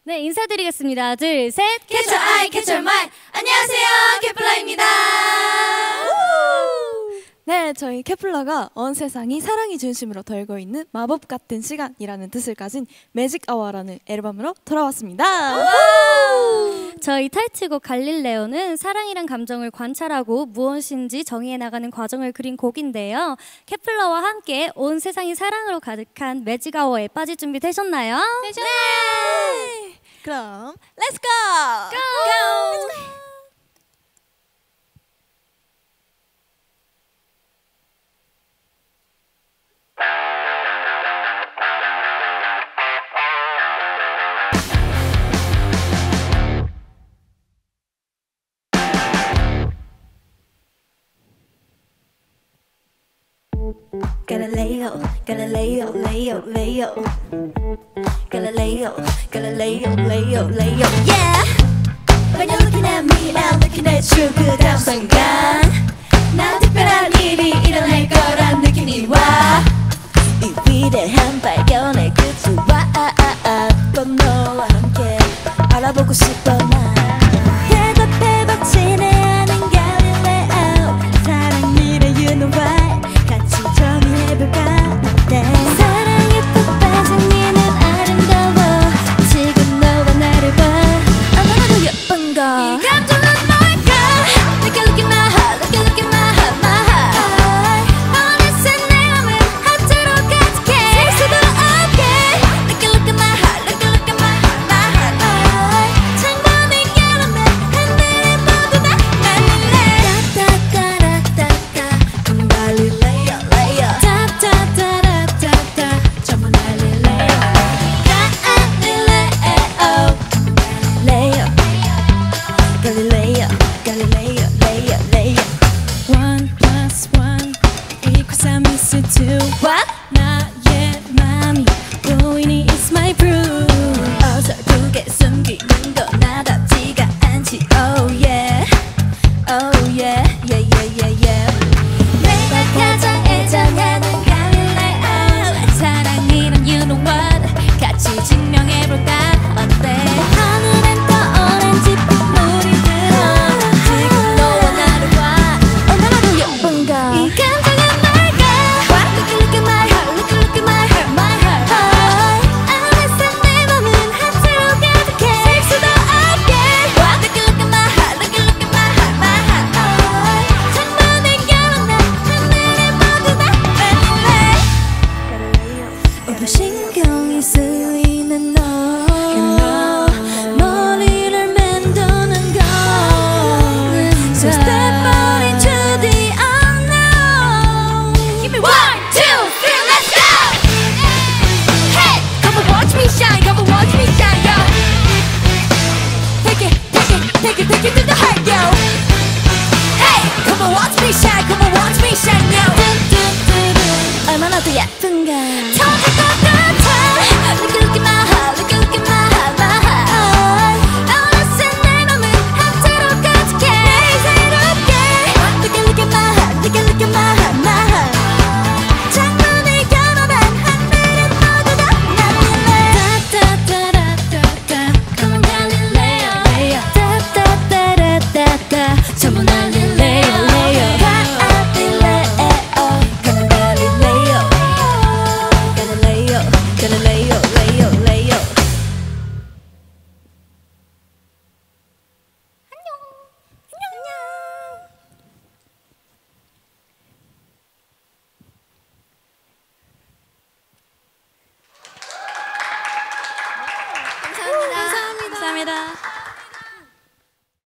네, 인사드리겠습니다. 둘, 셋. 캐쳐 아이, 캐쳐 마이. 안녕하세요, 케플러입니다. 네, 저희 케플러가 온 세상이 사랑이 중심으로 돌고 있는 마법 같은 시간이라는 뜻을 가진 매직 아워라는 앨범으로 돌아왔습니다. 저희 타이틀곡 갈릴레오는 사랑이란 감정을 관찰하고 무엇인지 정의해 나가는 과정을 그린 곡인데요. 케플러와 함께 온 세상이 사랑으로 가득한 매직 아워에 빠질 준비 되셨나요? 네! 그럼 렛츠 고! 고! Galileo, Galileo, Leo, Leo. Galileo, Galileo, Leo, Leo. Yeah. When you're looking at me, I'm looking at you. 그 다음 순간 난 특별한 일이 일어날 거란 느낌이 와. 이 위대한 발견의 끝이 와. 꼭 너와 함께 알아보고 싶어 난. 대답해봐 친애하는 갈릴레오. 사랑 일의 you know why. 같이 정의해볼까 어때. 사랑에 푹 빠진 니는 아름다워. 지금 너와 나를 봐. 너무나도 예쁜 걸. 이 감정은 뭘까. Look at my heart, look at my heart, my heart. 어느새 내 맘은 하트로 가득해. 셀 수도 없게. Look at my heart, look at my heart, my heart. 창문을 열어내 하늘에 모두 다 날릴래. 따따따라따따 갈릴레오 레오. 따따따라따따 전부 날릴래요. 갈릴레오 레오. 갈릴레오 갈릴레오 레오 레오. 1+1 equals 3 is 2. What? 나의 맘이 보이니 it's my proof. 어설프게 숨기는 거 나답지가 않지. Oh yeah, oh yeah, yeah yeah yeah yeah. 내가 가장 애정하는 갈릴레오. 사랑이란 you know what. 같이 증명해볼까 어때. 하늘엔 떠오른 짙은물이 들어. 지금 너와 나를 봐. 너무나도 예쁜 걸. 이 감정은 뭘까. Look at my heart, look at my heart, my heart. 어느새 내 맘은 하트로 가득해. 셀 수도 없게. Look at my heart, look at my heart, my heart. 창문을 열어내 하늘에 모두 다 날릴래. 오늘 신경이 쓰이는 너. 머리를 맴도는 걸. So step out into the unknown. Give me 1, 2, 3, let's go. Hey, come and watch me shine, come and watch me shine, yo. Take it, take it, take it, take it,